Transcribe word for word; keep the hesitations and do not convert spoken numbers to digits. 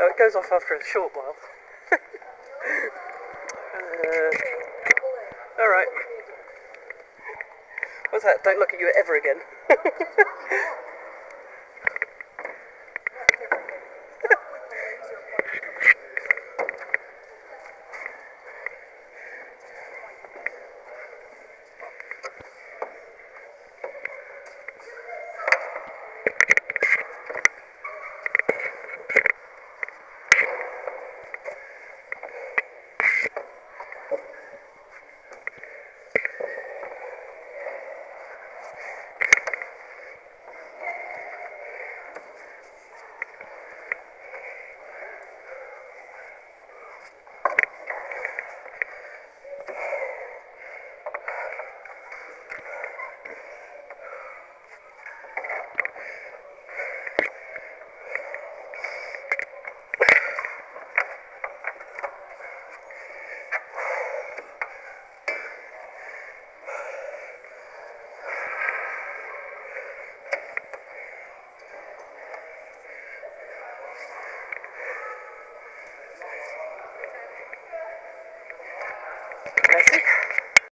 Oh, it goes off after a short while. uh, Alright. What's that? Don't look at you ever again. Bexie?